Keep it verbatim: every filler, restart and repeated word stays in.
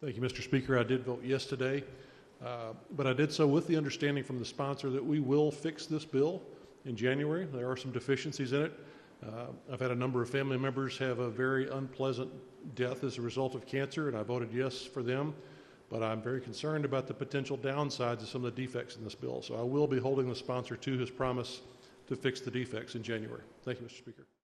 Thank you, Mister Speaker. I did vote yes today, uh, but I did so with the understanding from the sponsor that we will fix this bill in January. There are some deficiencies in it. Uh, I've had a number of family members have a very unpleasant death as a result of cancer, and I voted yes for them. But I'm very concerned about the potential downsides of some of the defects in this bill. So I will be holding the sponsor to his promise to fix the defects in January. Thank you, Mister Speaker.